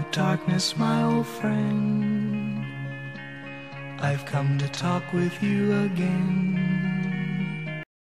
darkness, my old friend. I've come to talk with you again.